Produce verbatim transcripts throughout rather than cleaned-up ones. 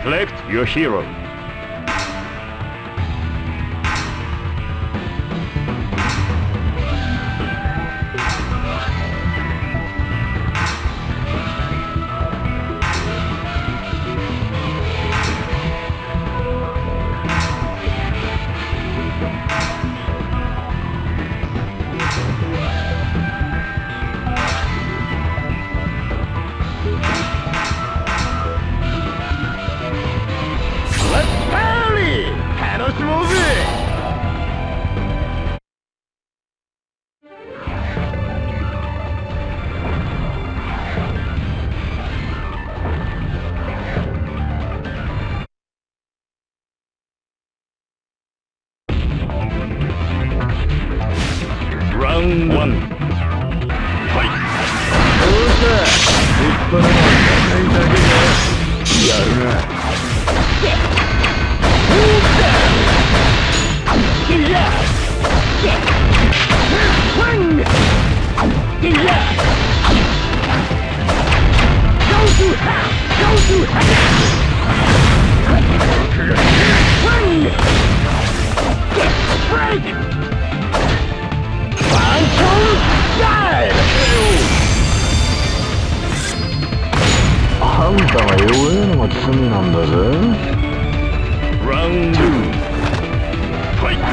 Select your hero. Round one. Fight. どうした？立派な戦いだけでやるな。あんたが弱えのが罪なんだぜ。ラウンドツーファイト。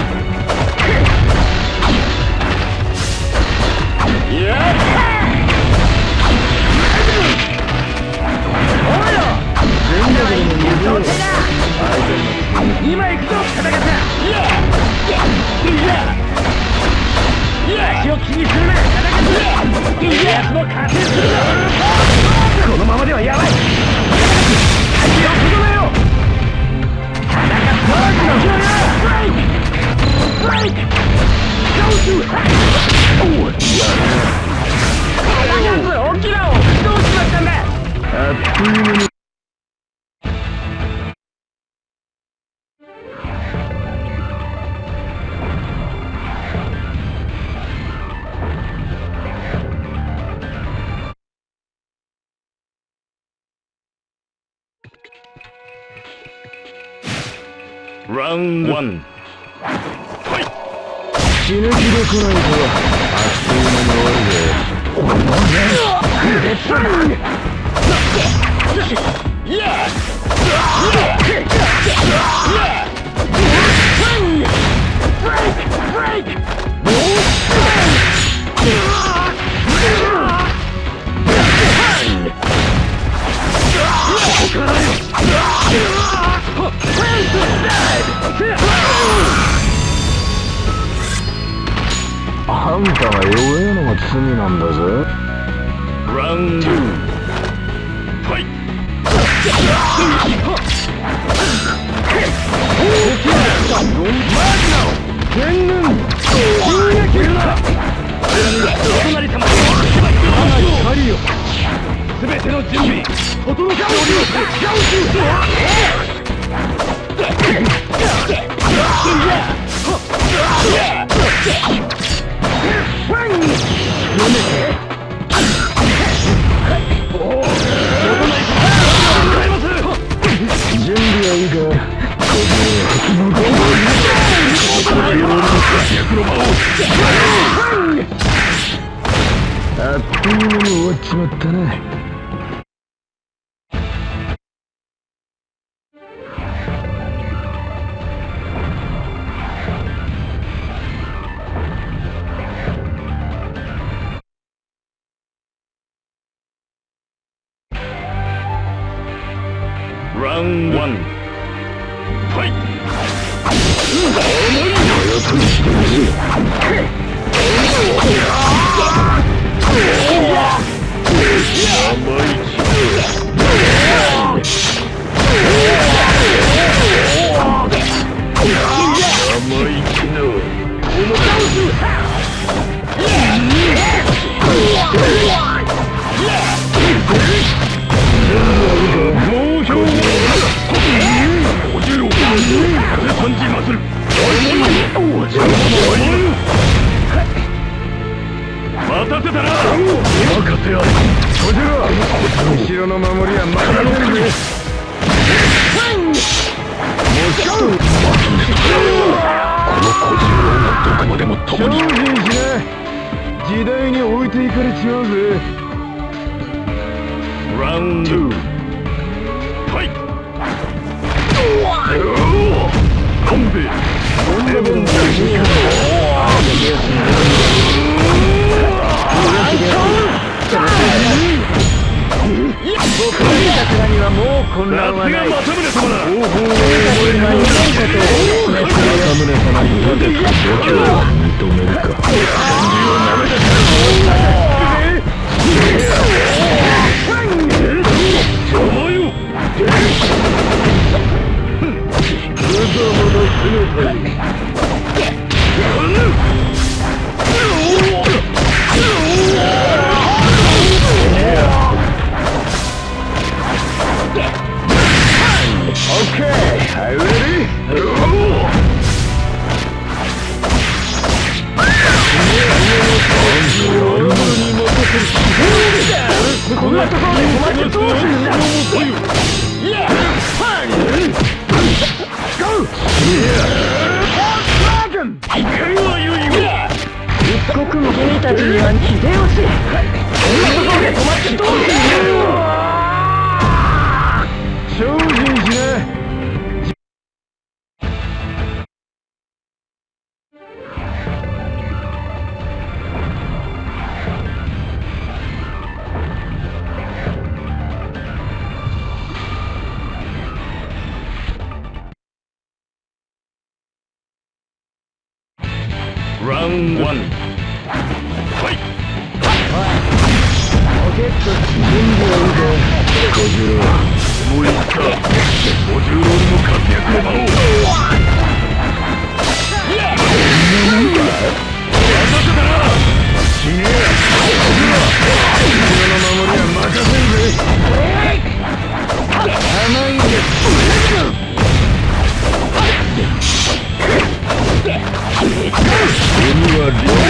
やったおいよ全力でも水を手だ今行くぞ戦ったいやいや足を気にするな戦っていや奴も加勢するぞこのままではやばい気を整えよ戦ったのブレイクブレイクゴートゥハッおいやるこのやつ起きろどうしましたんだあっという間にラウンドワンファイト死ぬ気で来ないとあっという間に終わるぜあんたが弱えのが罪なんだぜ。ラウンドツーファイト。全軍進撃するな。お隣様光よ全ての準備整っており準備はいいかあっという間に終わっちまったな。ラウンドワンファイト。待たせたな。任せあれ。こちら後ろのままどこまでも共に。 精進しな。時代に置いていかれちまうぜ。ラウンドツーファイト。コンビボンバボンバ僕のいたずらにはもう混乱はない。方法を覚えないことを政宗様に立てた度胸を認めるか。真珠を舐めてたまよ。無様の姿にOkay, are you ready? Dragon! 一国の君たちには秀吉。こんなところで止まってどうする？精進しな。ラウンドワンファイト。ポケット準備を見て小十郎もういいか。小十郎にも活躍の場を。そんなもんか。わざとだな。死ねえ。小十郎の守りは任せんぜ。甘いんです。鬼は両方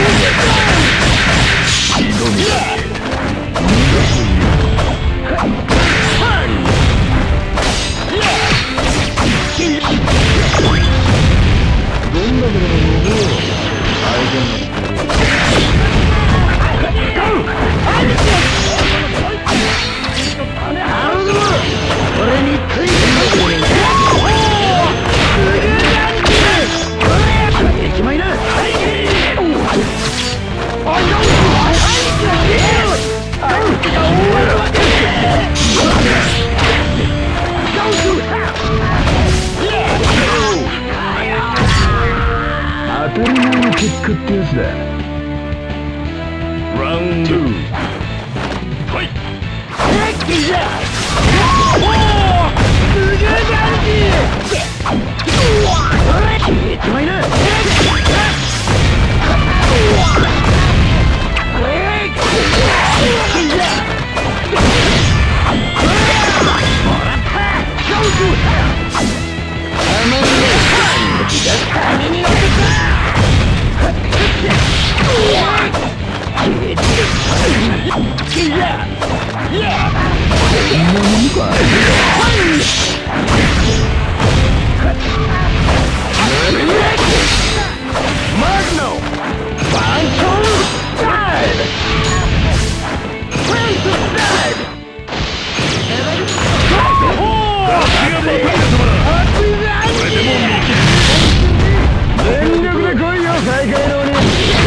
だ。挑みだけ。どんなものを相手に俺について一枚だ。当たり前の結果ってやつだ。ラウンドツーファイト。すげえ感じ。一枚だ。全力で来いよ、再会の鬼。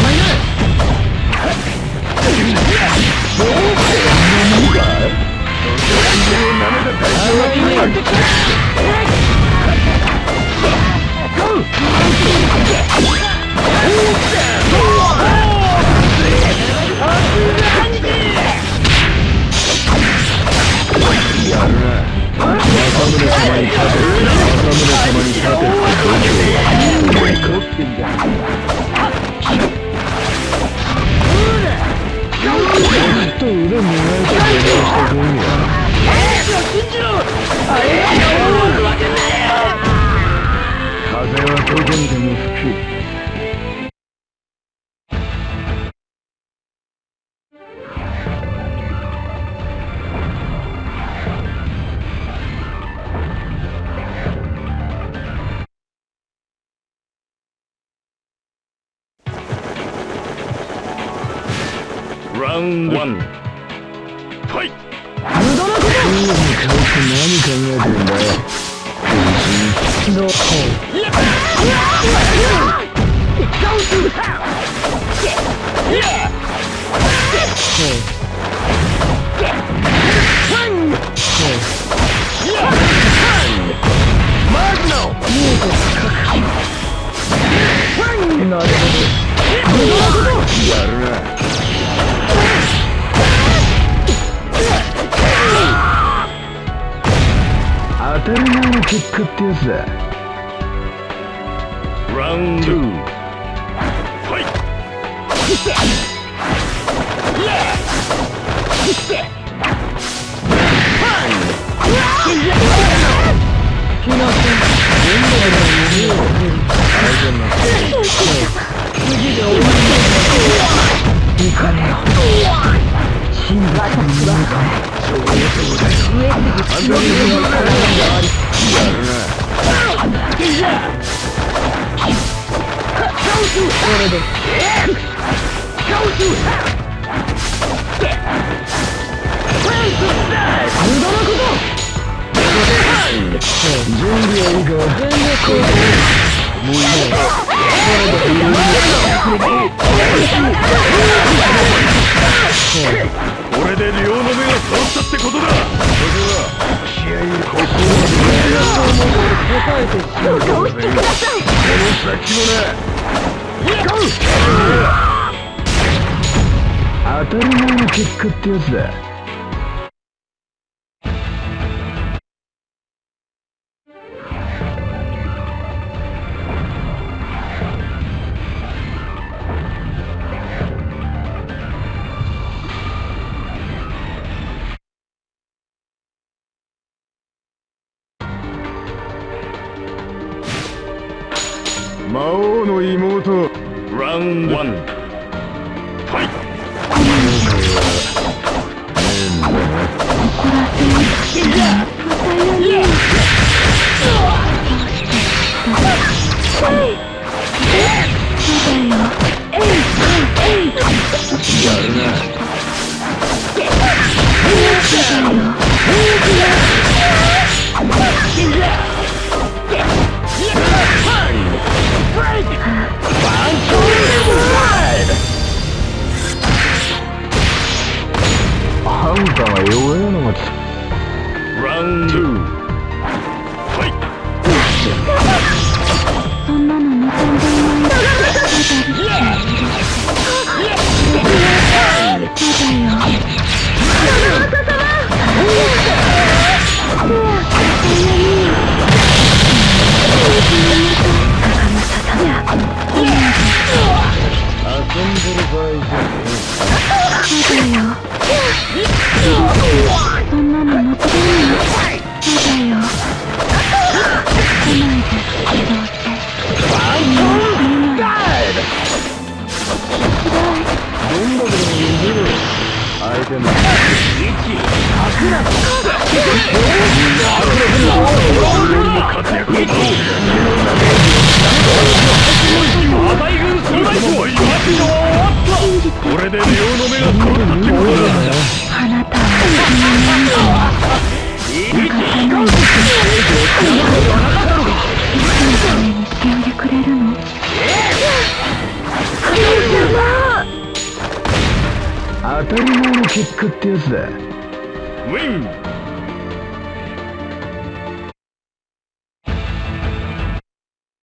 風はどこにでも吹く。 ラウンドワンファイト。 無駄なこと。 何考えてるんだよ。 どう。なるほど。 やるな。当たり前の結果ってやつだ。ラウンドツーファイト。 いかねえよ。真実の見えかね。上杉の体があり。 やるな。 これで無駄なこと。 準備はいいか。 全力を。 もういいな。これで両の目が揃ったってことだ。それでは試合ここ答えてしまう。 どうしてください。 この先もな。当たり前の結果ってやつだ。魔王の妹。ラウンドワンファイト。やるな。あんたが弱えのがつ。ラウンドツーファイト。 そんなの望んでいない。そんなのもったいない。そうだよ。来ないで。どうせ。 どんだけでも譲る。相手のこれで両の目が揃ったってことだ。 あなたは自分のために死んでくれるの？ 当たり前の結果ってやつだ。ウィン。